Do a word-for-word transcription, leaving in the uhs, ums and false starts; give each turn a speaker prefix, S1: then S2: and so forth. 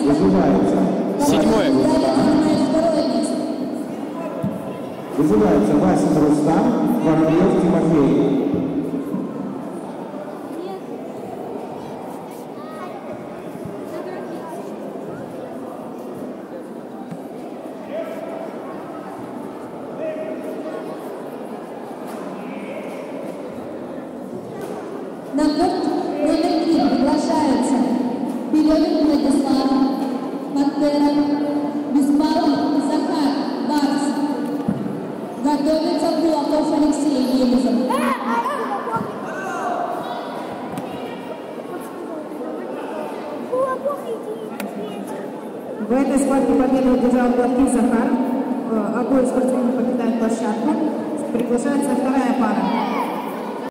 S1: Вызывается.
S2: Седьмое.
S1: Вызывается Васин Рустам, Воробьев Тимофей.
S3: На корт номер три приглашаются Белевин Владислав, Пантера, Беспалов Захар, Барс. Готовится Кулаков Алексей Елизов.
S4: В этой схватке победу одержал Гладкий Захар. Обои спортсменов покидают площадку. Приглашается вторая пара.